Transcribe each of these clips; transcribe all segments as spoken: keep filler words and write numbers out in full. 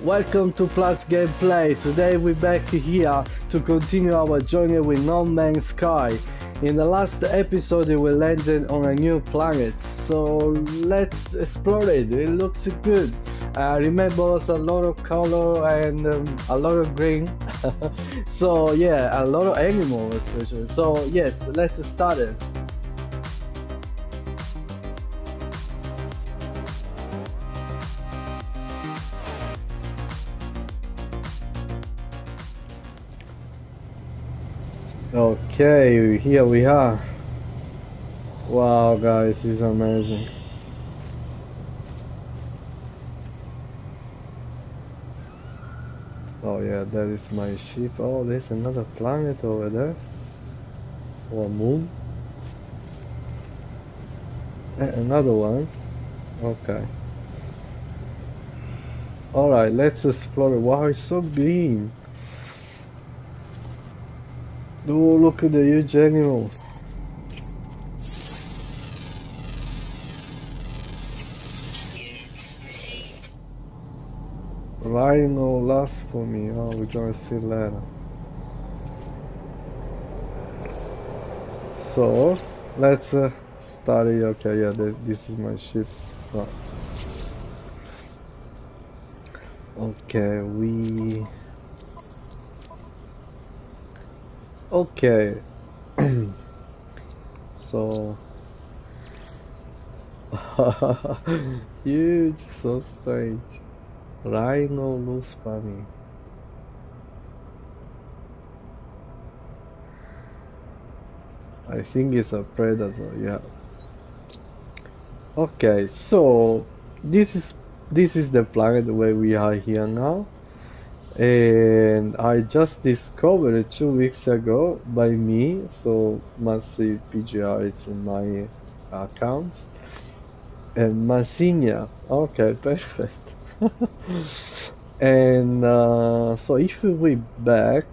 Welcome to PlusGameplay. Today we're back here to continue our journey with No Man's Sky. In the last episode we landed on a new planet, so let's explore it. It looks good. Uh, remember, a lot of color and um, a lot of green. So yeah, a lot of animals especially. So yes, let's start it. Okay, here we are. Wow guys, this is amazing. Oh yeah, that is my ship. Oh, there's another planet over there. Or moon. And another one. Okay. Alright, let's explore it. Wow, it's so green. Oh, look at the huge animal. Rhino last for me. Oh, we're gonna see later. So, let's uh, start it. Okay, yeah, this, this is my ship. Oh. Okay, we... Okay. So... Huge, so strange. Rhino loose bunny. I think it's a predator, yeah. Okay, so this is this is the planet where we are here now, and I just discovered it two weeks ago by me, so must see P G R, it's in my account. And MASINIA, okay, perfect. And uh, so if we back,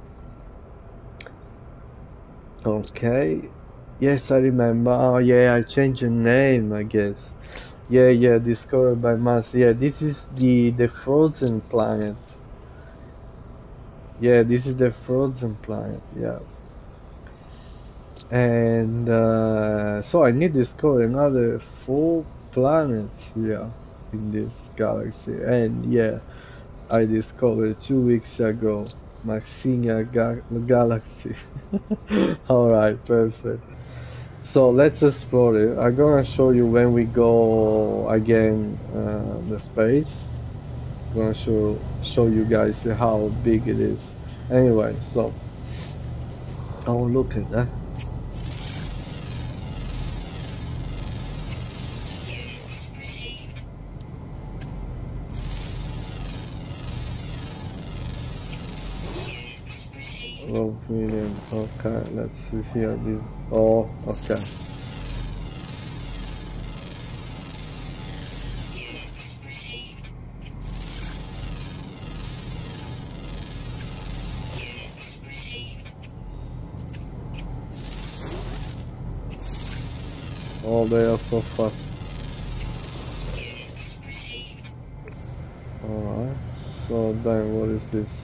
okay, yes, I remember. Oh yeah, I changed the name, I guess. Yeah, yeah, discovered by Mars. Yeah, this is the the frozen planet. Yeah, this is the frozen planet. Yeah. And uh, so I need to discover another four planets here in this galaxy, and yeah, I discovered two weeks ago MASINIA ga galaxy. Alright, perfect. So let's explore it. I'm gonna show you when we go again uh, the space. I'm gonna show show you guys how big it is. Anyway, so oh, look at that. twelve million. Okay, let's see here. This. Oh, okay. Oh, they are so fast. Alright. So then, what is this?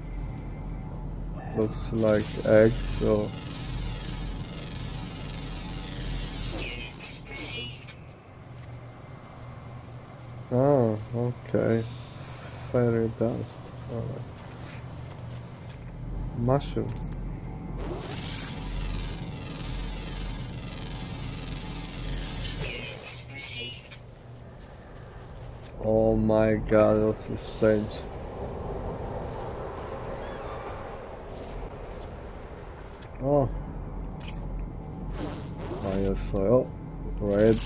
Looks like eggs, so... Oh, okay. Fairy dust. Alright. Mushroom. Oh my god, that's so strange. Oh, fire soil, red.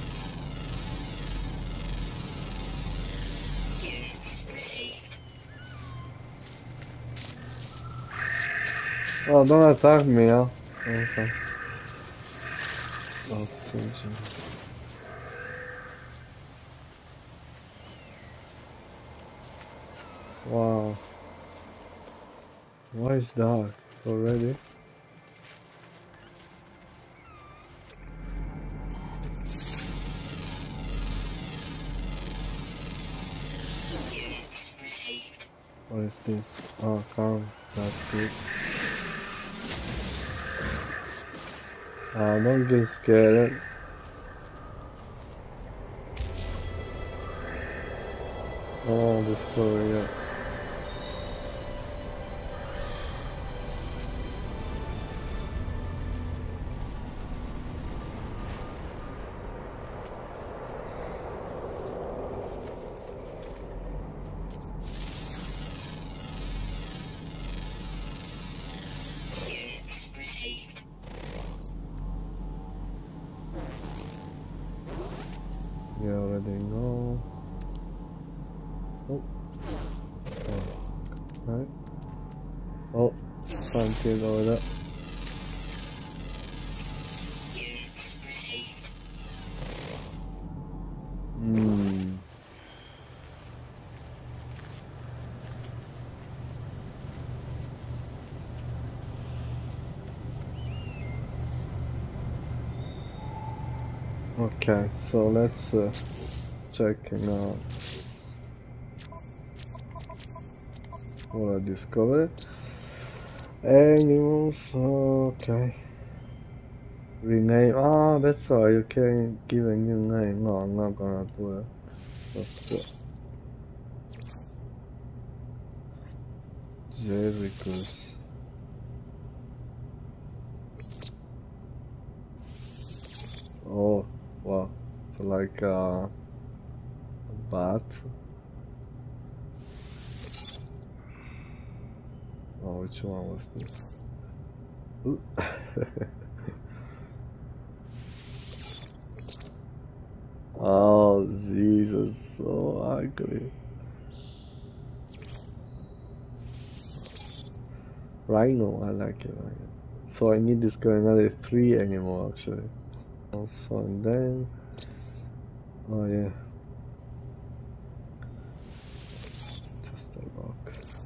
Oh, don't attack me, huh? Okay. Oxygen. Wow. Why is dark already? What is this? Oh, calm. That's good. Uh, don't get scared. Oh, this floor, yeah. You already know. Oh. Oh. Right. Oh. Something over there. Hmm. Okay, so let's uh, check now what I discovered. Animals, okay. Rename, ah, that's why you can give a new name. No, I'm not gonna do it. Let's go. Jericus. Oh, wow. It's like uh, a bat. Oh, which one was this? Ooh. Oh, Jesus, so ugly. Rhino, I like it. Like it. So I need this guy another three anymore, actually. Also, and then, oh yeah, just a rock.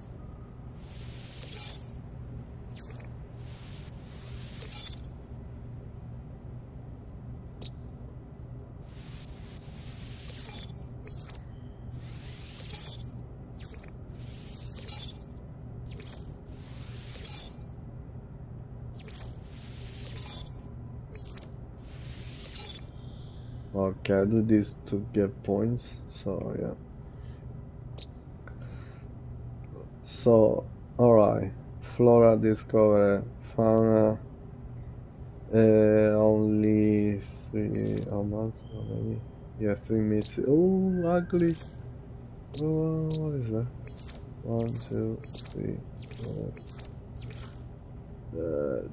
Okay, I do this to get points, so yeah. So, alright, flora discovered, fauna, uh, only three, how much, how many? Yeah, three minutes. Oh, ugly. Oh, what is that? One, two, three, four. Uh,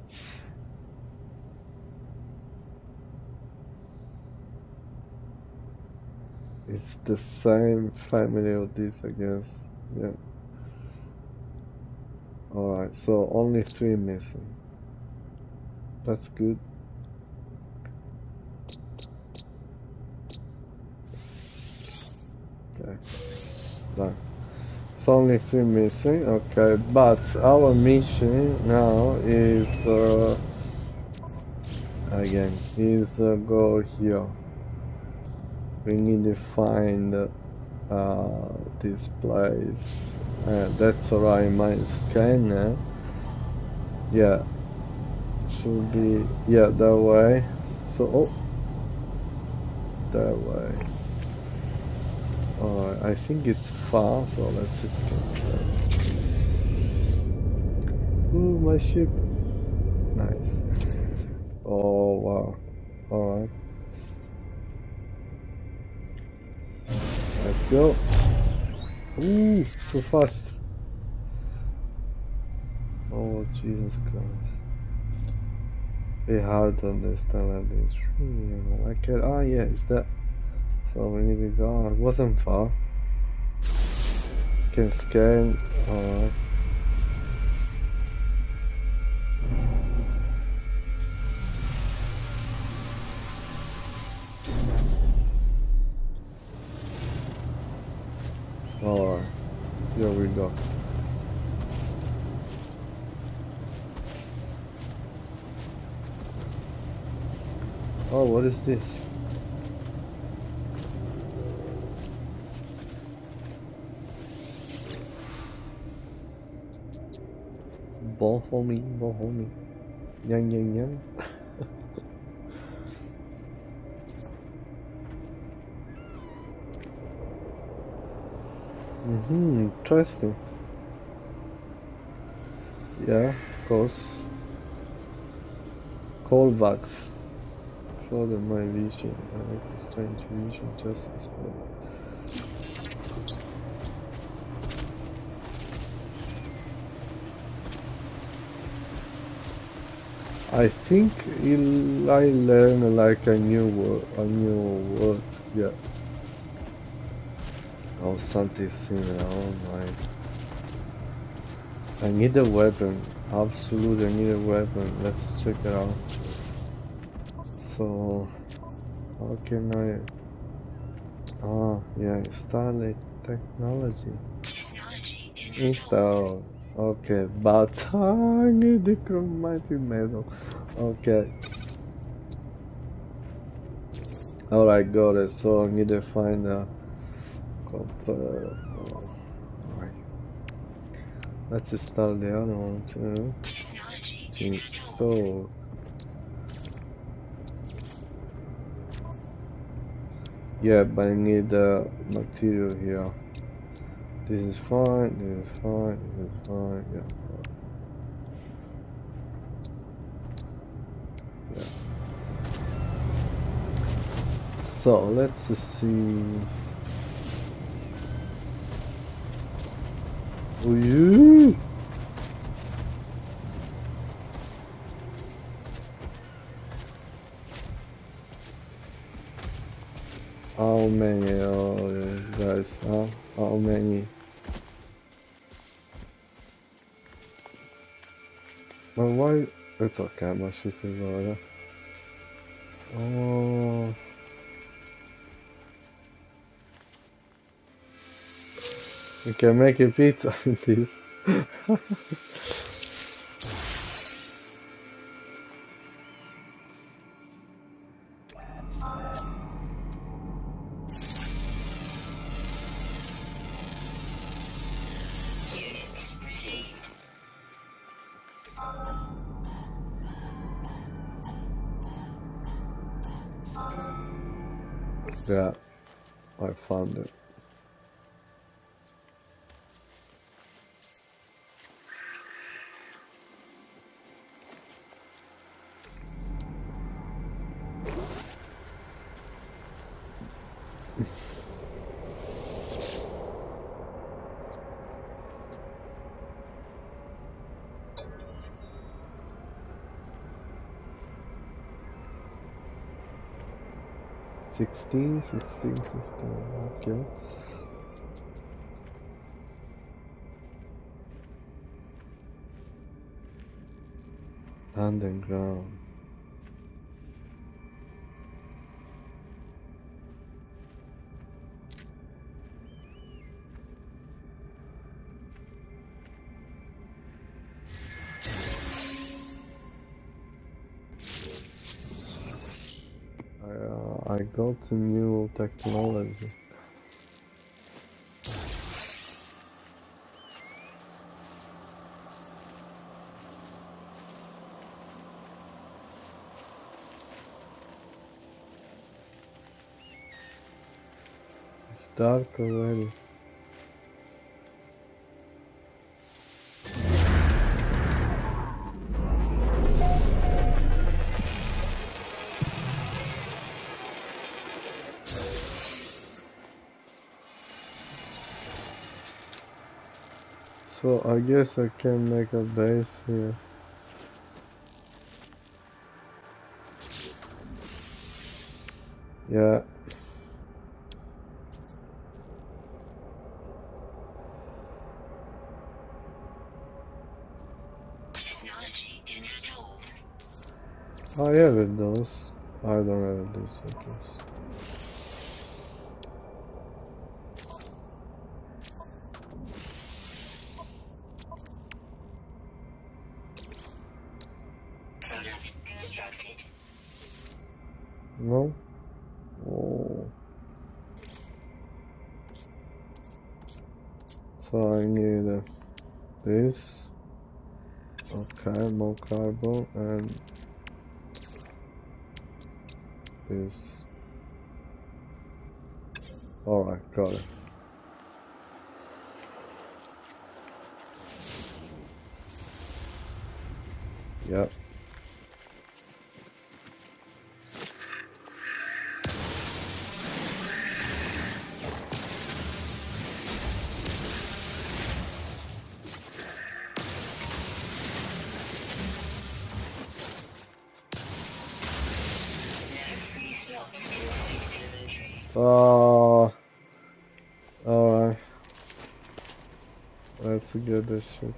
it's the same family of this, I guess. Yeah. Alright, so only three missing. That's good. Okay, done. It's only three missing, okay, but our mission now is, uh, again, is uh, go here. We need to find uh, this place. Uh, that's alright, my scanner. Yeah, should be, yeah, that way. So, oh, that way. Alright, I think it's far, so let's just get that. Ooh, my ship. Nice. Oh, wow. Alright. Let's go. Ooh, so fast. Oh, Jesus Christ. Very hard to understand like this. I can, ah, yeah, it's that. So we need to go. It wasn't far. Can scan. Alright. Alright. Here we go. Oh, what is this? Bon homie, bon homie. Yang yang yang. Mm-hmm, interesting. Yeah, of course. Callbacks. Further my vision. I like the strange vision justice for. I think il I learn like a new word, a new word. Yeah. Oh, something similar. Oh my. I need a weapon. Absolutely, I need a weapon. Let's check it out. So, how can I? Ah, yeah, Starlight technology. Install. Okay, but I need the chromatic metal. Okay. Alright, got it. So I need to find a copper. Alright. Let's install the other one too. Install. Yeah, but I need the uh, material here. This is fine, this is fine, this is fine, yeah. Yeah. So let's see. Oh yeah. How many? Oh yeah, guys, huh? How many? Well, why? It's okay, my shit is over. Oh. You can make a pizza with this. Yeah, I found it. Sixteen, sixteen, sixteen. Okay. Underground. I, uh, I got some new technology. It's dark already. So I guess I can make a base here. Yeah. Technology installed. I have it those. I don't have this, I guess. Product constructed. No? Oh. So I need uh, this. Okay, more carbon and this. Alright, got it. Yep. Oh, alright. Let's get this shit.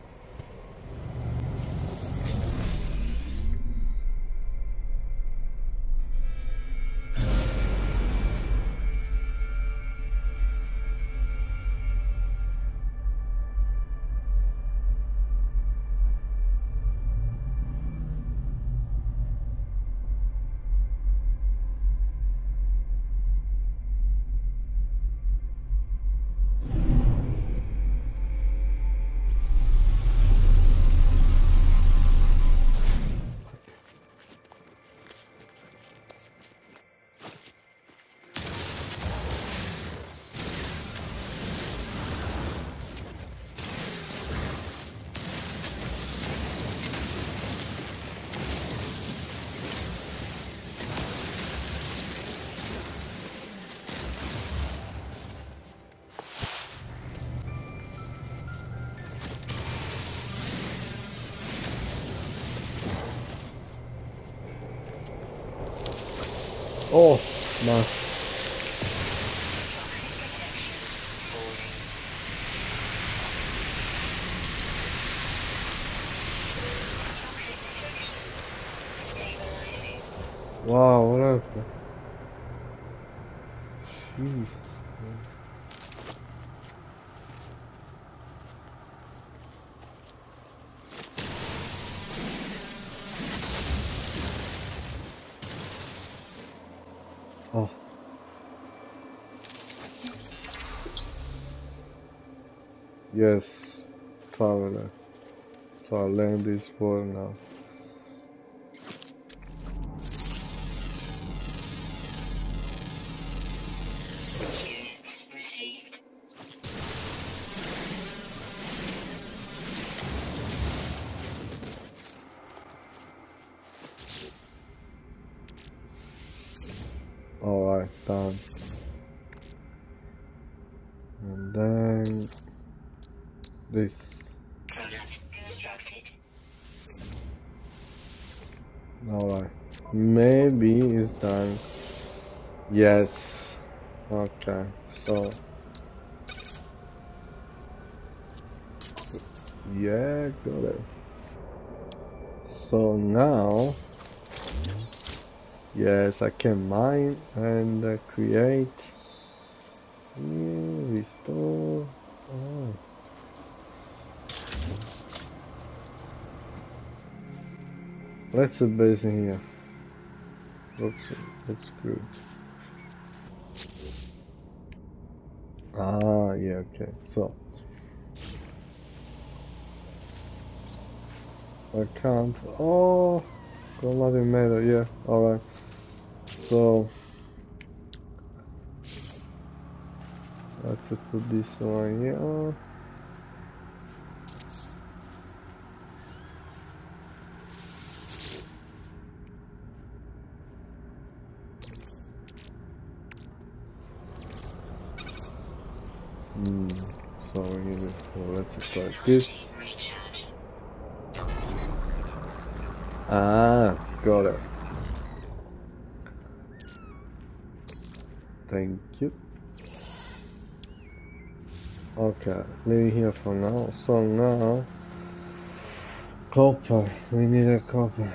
Oh, nice. Wow, what happened? Jeez. Oh. Yes, traveler. So I land this for now. Units received. Alright, done. And then this. Product constructed. Alright. Maybe it's done. Yes. Okay, so yeah, got it. So now yes, I can mine and uh, create. Yeah, restore. Oh. Let's put base in here. Looks looks good. Ah, yeah, okay. So I can't. Oh, got nothing matter. Yeah, all right. So let's put this one here. Hmm. So we need it. So let's start this. Recharge. Ah, got it. Thank you. Okay, leave it here for now. So now, copper. We need a copper.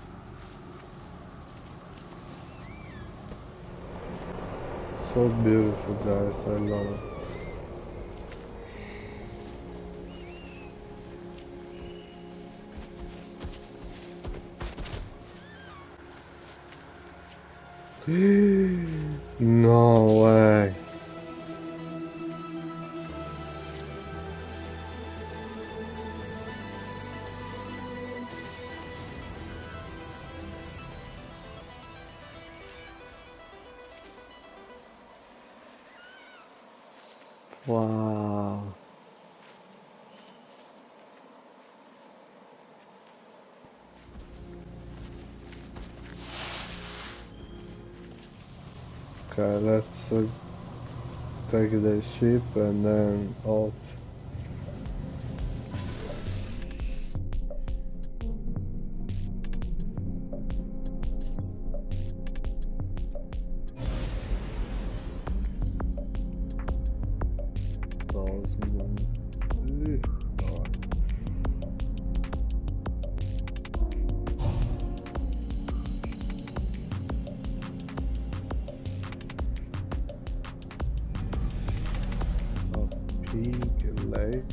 So beautiful, guys. I love it. No way. Wow. Okay, let's uh, take the ship and then off. Pig lake.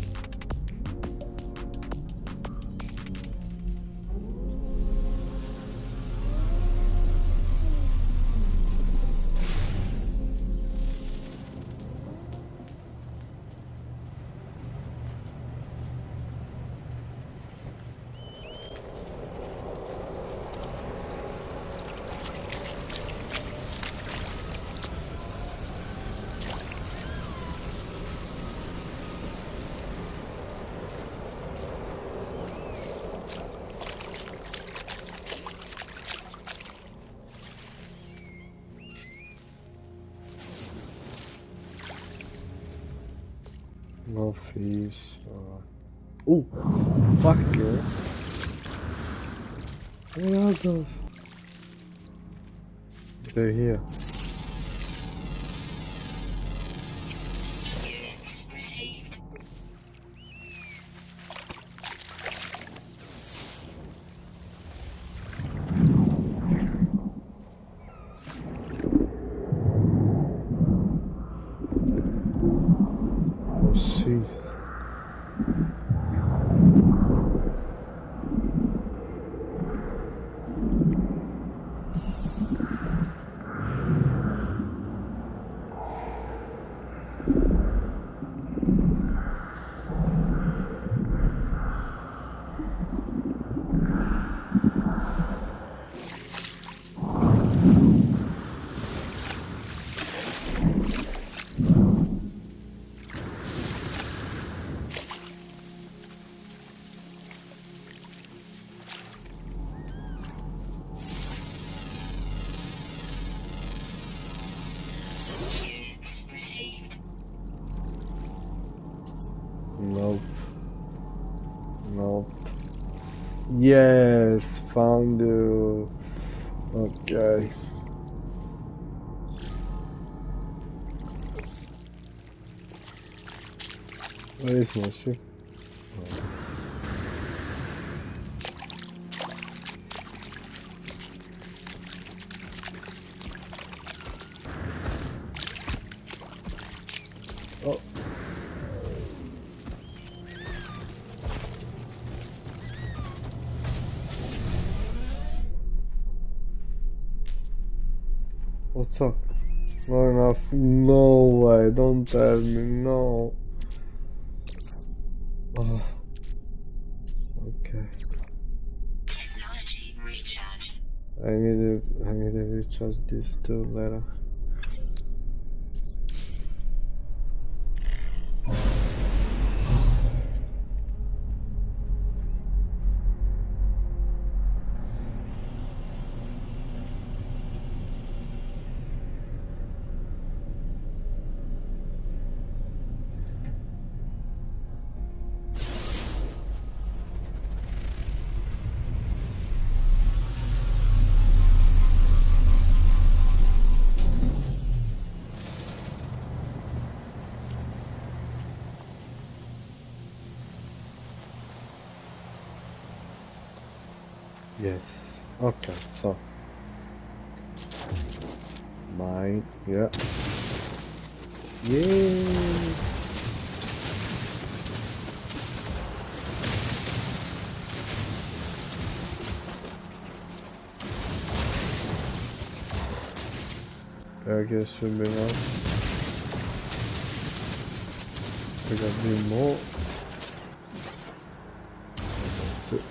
No fish. Uh... Oh, fuck yeah. What are those? They're here. Units received. Oh shit. Units received. Nope. Nope. Yes, found you. Okay. Where is my ship? Oh. Oh. What's up? Not enough. No way. Don't tell me. No. Oh. Okay. Technology recharge. I need to. I need to recharge this too later. Yes. Okay. So. Mine. Yeah. Yay. I guess should be enough. We got to do more. That's it.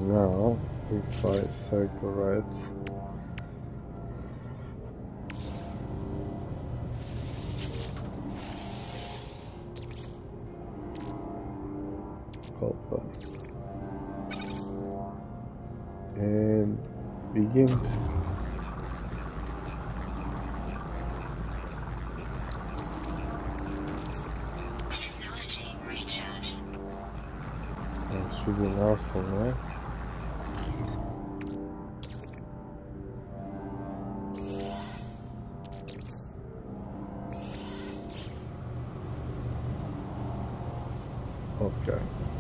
now if I circle right. Copper. And begin. Technology recharge. That should be enough for me. Okay.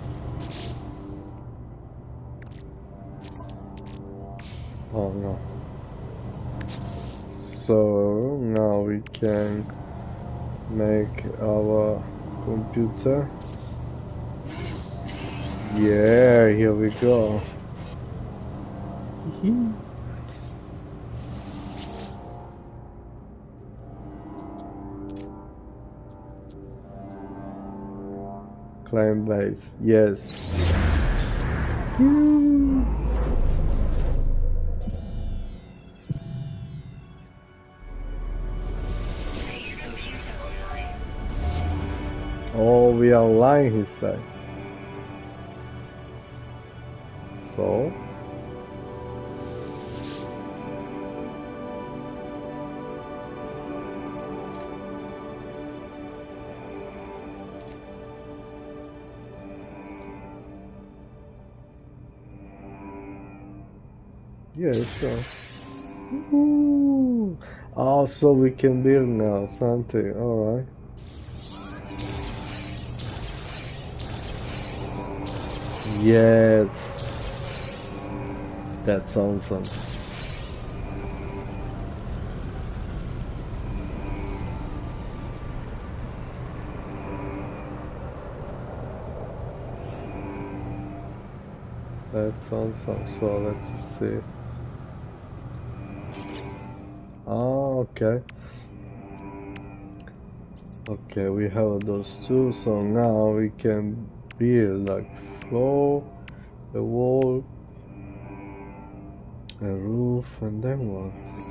Oh no. So now we can make our computer. Yeah, here we go. Climb base, yes. Base computer online. Oh, we are online, he said. So? Yeah, sure. Woohoo! Oh, so we can build now, something. Alright. Yes. That's awesome. That's awesome. So let's see. Oh, okay. Okay, we have those two, so now we can build like floor, a wall, a roof, and then what?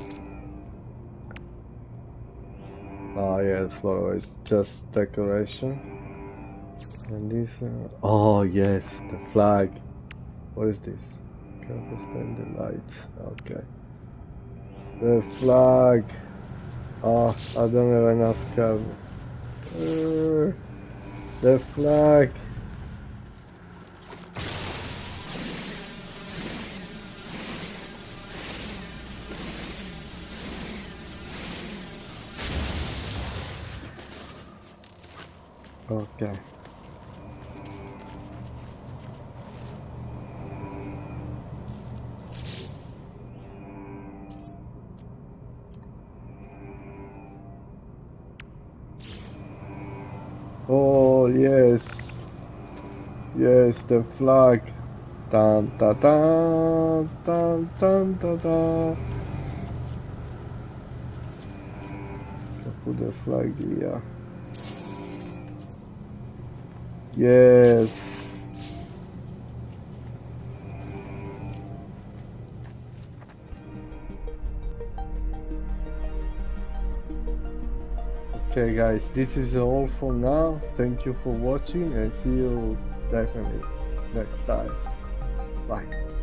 Ah, yeah, the floor is just decoration. And this, uh, oh yes, the flag. What is this? Can't stand the light. Okay. The flag. Oh, I don't have enough cover. Uh, the flag. Okay. Oh yes, yes, the flag. Dun da dun dun dun da da. Put the flag here. Yes. Okay guys, this is all for now. Thank you for watching and see you definitely next time. Bye.